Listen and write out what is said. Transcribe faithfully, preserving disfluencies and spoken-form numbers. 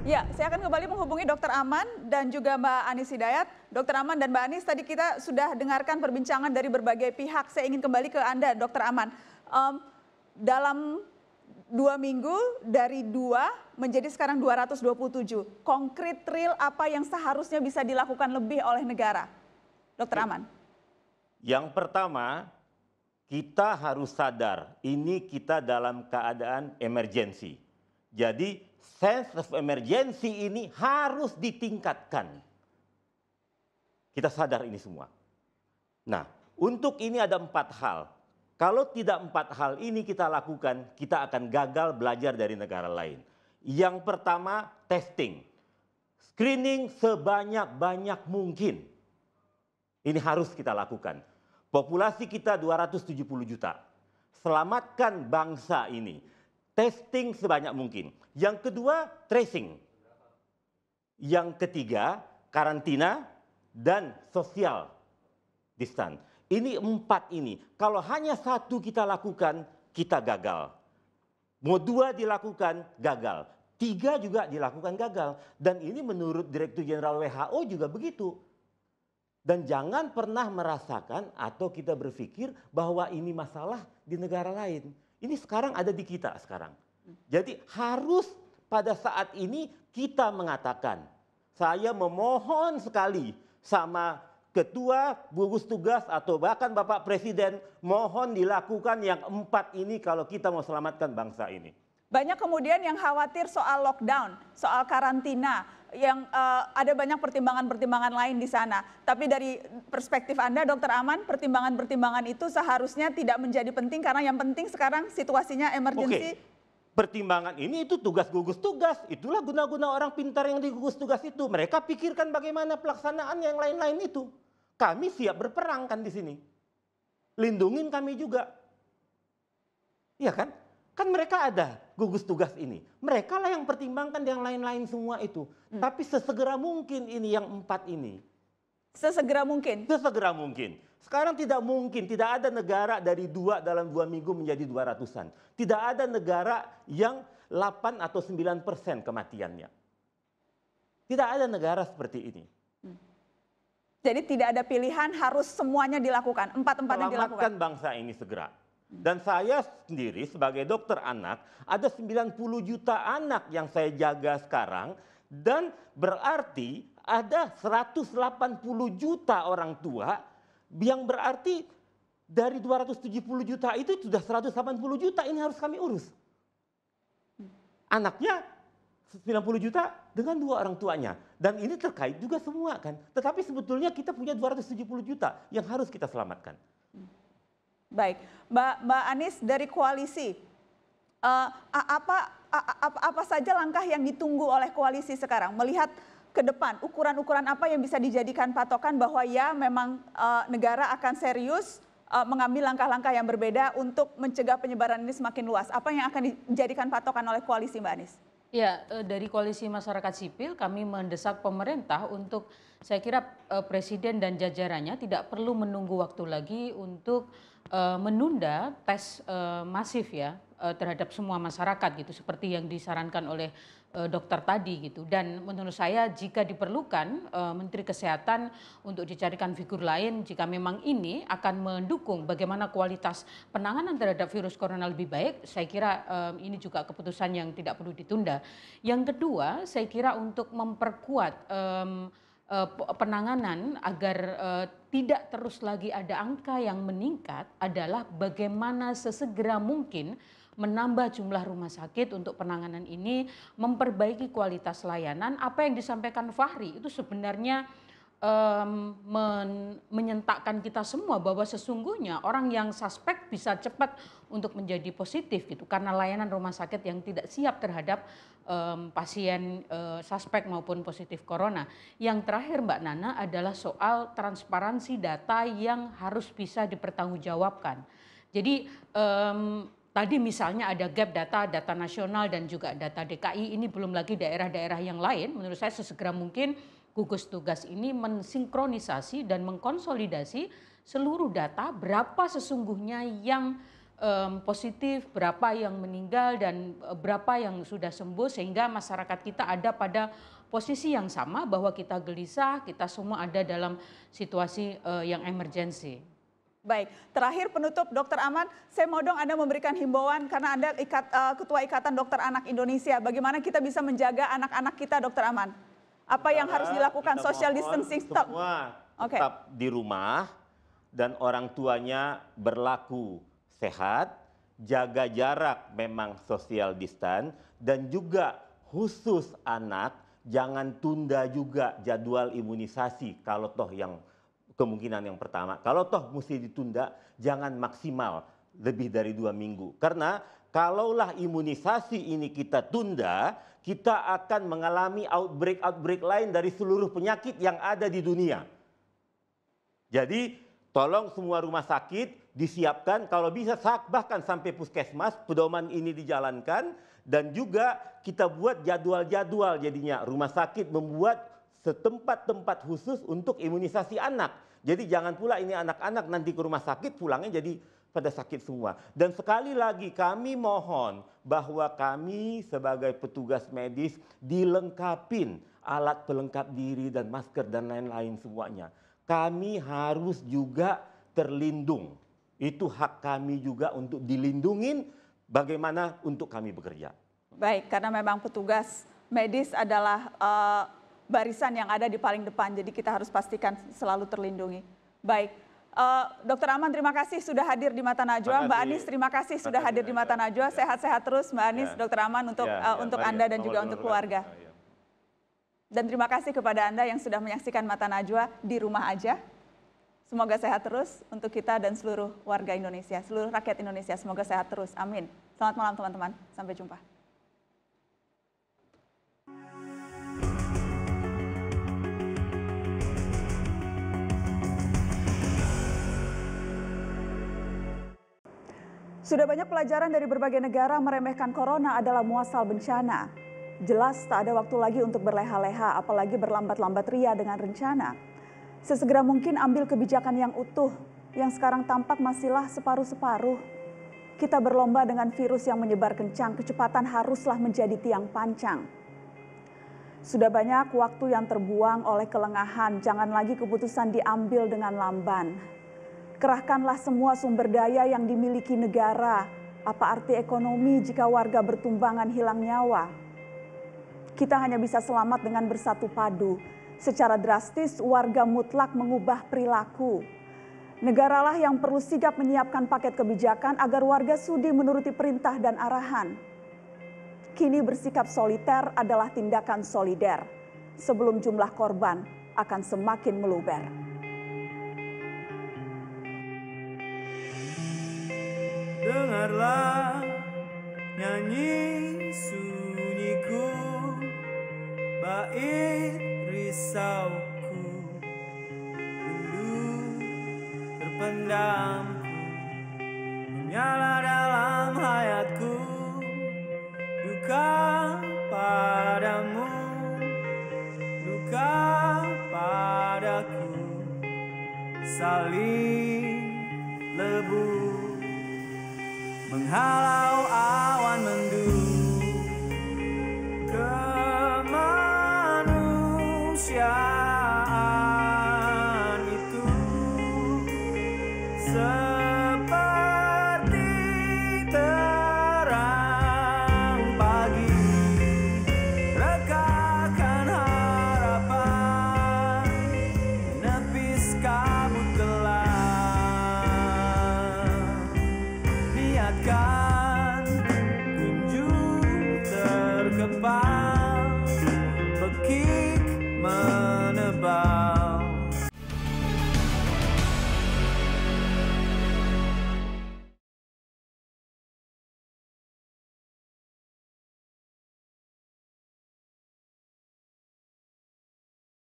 Ya, saya akan kembali menghubungi Dokter Aman dan juga Mbak Anis Hidayat. Dokter Aman dan Mbak Anis, tadi kita sudah dengarkan perbincangan dari berbagai pihak. Saya ingin kembali ke Anda, Dokter Aman. Um, dalam dua minggu dari dua menjadi sekarang dua ratus dua puluh tujuh. Konkret real apa yang seharusnya bisa dilakukan lebih oleh negara? Dokter Aman. Yang pertama, kita harus sadar ini kita dalam keadaan emergensi. Jadi sense of emergency ini harus ditingkatkan. Kita sadar ini semua. Nah, untuk ini ada empat hal. Kalau tidak empat hal ini kita lakukan, kita akan gagal belajar dari negara lain. Yang pertama, testing. Screening sebanyak-banyak mungkin. Ini harus kita lakukan. Populasi kita dua ratus tujuh puluh juta. Selamatkan bangsa ini. Testing sebanyak mungkin. Yang kedua, tracing. Yang ketiga, karantina dan social distance. Ini empat ini. Kalau hanya satu kita lakukan, kita gagal. Mau dua dilakukan, gagal. Tiga juga dilakukan gagal. Dan ini menurut Direktur Jenderal W H O juga begitu. Dan jangan pernah merasakan atau kita berpikir bahwa ini masalah di negara lain. Ini sekarang ada di kita sekarang. Jadi harus pada saat ini kita mengatakan, saya memohon sekali sama ketua, gugus tugas atau bahkan Bapak Presiden, mohon dilakukan yang empat ini kalau kita mau selamatkan bangsa ini. Banyak kemudian yang khawatir soal lockdown, soal karantina, yang uh, ada banyak pertimbangan-pertimbangan lain di sana. Tapi dari perspektif Anda, Dokter Aman, pertimbangan-pertimbangan itu seharusnya tidak menjadi penting karena yang penting sekarang situasinya emergensi. Oke. Pertimbangan ini itu tugas gugus tugas. Itulah guna-guna orang pintar yang di gugus tugas itu. Mereka pikirkan bagaimana pelaksanaan yang lain-lain itu. Kami siap berperang kan di sini. Lindungin kami juga. Iya kan? Kan mereka ada gugus tugas ini. Mereka lah yang pertimbangkan yang lain-lain semua itu. Hmm. Tapi sesegera mungkin ini yang empat ini. Sesegera mungkin? Sesegera mungkin. Sekarang tidak mungkin, tidak ada negara dari dua dalam dua minggu menjadi dua ratusan. Tidak ada negara yang delapan atau sembilan persen kematiannya. Tidak ada negara seperti ini. Hmm. Jadi tidak ada pilihan, harus semuanya dilakukan, empat-empatnya dilakukan. Selamatkan bangsa ini segera. Dan saya sendiri sebagai dokter anak, ada sembilan puluh juta anak yang saya jaga sekarang. Dan berarti ada seratus delapan puluh juta orang tua, yang berarti dari dua ratus tujuh puluh juta itu sudah seratus delapan puluh juta ini harus kami urus. Anaknya sembilan puluh juta dengan dua orang tuanya. Dan ini terkait juga semua kan. Tetapi sebetulnya kita punya dua ratus tujuh puluh juta yang harus kita selamatkan. Baik, Mbak, Mbak Anis dari koalisi, uh, apa, apa, apa saja langkah yang ditunggu oleh koalisi sekarang? Melihat ke depan, ukuran-ukuran apa yang bisa dijadikan patokan bahwa ya memang uh, negara akan serius uh, mengambil langkah-langkah yang berbeda untuk mencegah penyebaran ini semakin luas. Apa yang akan dijadikan patokan oleh koalisi, Mbak Anis? Ya, dari Koalisi Masyarakat Sipil kami mendesak pemerintah untuk, saya kira Presiden dan jajarannya tidak perlu menunggu waktu lagi untuk uh, menunda tes uh, masif ya uh, terhadap semua masyarakat gitu, seperti yang disarankan oleh uh, dokter tadi gitu. Dan menurut saya jika diperlukan uh, Menteri Kesehatan untuk dicarikan figur lain jika memang ini akan mendukung bagaimana kualitas penanganan terhadap virus corona lebih baik, saya kira um, ini juga keputusan yang tidak perlu ditunda. Yang kedua, saya kira untuk memperkuat um, uh, penanganan agar uh, tidak terus lagi ada angka yang meningkat adalah bagaimana sesegera mungkin menambah jumlah rumah sakit untuk penanganan ini, memperbaiki kualitas layanan. Apa yang disampaikan Fahri itu sebenarnya um, men menyentakkan kita semua bahwa sesungguhnya orang yang suspek bisa cepat untuk menjadi positif gitu karena layanan rumah sakit yang tidak siap terhadap um, pasien uh, suspek maupun positif corona. Yang terakhir Mbak Nana adalah soal transparansi data yang harus bisa dipertanggungjawabkan. Jadi um, tadi misalnya ada gap data, data nasional dan juga data D K I, ini belum lagi daerah-daerah yang lain. Menurut saya sesegera mungkin gugus tugas ini mensinkronisasi dan mengkonsolidasi seluruh data berapa sesungguhnya yang em, positif, berapa yang meninggal dan eh, berapa yang sudah sembuh, sehingga masyarakat kita ada pada posisi yang sama bahwa kita gelisah, kita semua ada dalam situasi eh, yang emergensi. Baik, terakhir penutup Dokter Aman, saya mau dong Anda memberikan himbauan karena Anda ikat, uh, Ketua Ikatan Dokter Anak Indonesia. Bagaimana kita bisa menjaga anak-anak kita, Dokter Aman? Apa yang harus dilakukan? Kita Social mohon distancing stop. semua Oke. tetap di rumah dan orang tuanya berlaku sehat, jaga jarak memang social distance, dan juga khusus anak jangan tunda juga jadwal imunisasi kalau toh yang kemungkinan yang pertama. Kalau toh mesti ditunda, jangan maksimal lebih dari dua minggu. Karena kalaulah imunisasi ini kita tunda, kita akan mengalami outbreak-outbreak lain dari seluruh penyakit yang ada di dunia. Jadi tolong semua rumah sakit disiapkan, kalau bisa bahkan sampai puskesmas, pedoman ini dijalankan. Dan juga kita buat jadwal-jadwal jadinya. Rumah sakit membuat setempat-tempat khusus untuk imunisasi anak. Jadi jangan pula ini anak-anak nanti ke rumah sakit pulangnya jadi pada sakit semua. Dan sekali lagi kami mohon bahwa kami sebagai petugas medis dilengkapin alat pelengkap diri dan masker dan lain-lain semuanya. Kami harus juga terlindung. Itu hak kami juga untuk dilindungin bagaimana untuk kami bekerja. Baik, karena memang petugas medis adalah uh, barisan yang ada di paling depan, jadi kita harus pastikan selalu terlindungi. Baik, uh, Dokter Aman terima kasih sudah hadir di Mata Najwa. Mbak Anis terima kasih sudah kasih, hadir di Mata Najwa. Sehat-sehat terus Mbak Anis, Ya. Dokter Aman untuk Ya, uh, ya, untuk mari, Anda dan nomor juga dua untuk belas. keluarga. Oh, ya. Dan terima kasih kepada Anda yang sudah menyaksikan Mata Najwa di rumah aja. Semoga sehat terus untuk kita dan seluruh warga Indonesia, seluruh rakyat Indonesia. Semoga sehat terus. Amin. Selamat malam teman-teman. Sampai jumpa. Sudah banyak pelajaran dari berbagai negara meremehkan corona adalah muasal bencana. Jelas tak ada waktu lagi untuk berleha-leha, apalagi berlambat-lambat ria dengan rencana. Sesegera mungkin ambil kebijakan yang utuh, yang sekarang tampak masihlah separuh-separuh. Kita berlomba dengan virus yang menyebar kencang, kecepatan haruslah menjadi tiang pancang. Sudah banyak waktu yang terbuang oleh kelengahan, jangan lagi keputusan diambil dengan lamban. Kerahkanlah semua sumber daya yang dimiliki negara. Apa arti ekonomi jika warga bertumbangan hilang nyawa? Kita hanya bisa selamat dengan bersatu padu. Secara drastis warga mutlak mengubah perilaku. Negaralah yang perlu sigap menyiapkan paket kebijakan agar warga sudi menuruti perintah dan arahan. Kini bersikap soliter adalah tindakan solider. Sebelum jumlah korban akan semakin meluber. Dengarlah nyanyi sunyiku, bait risauku, rindu terpendamku, menyala dalam hayatku, duka padamu, duka padaku, saling lebur menghalau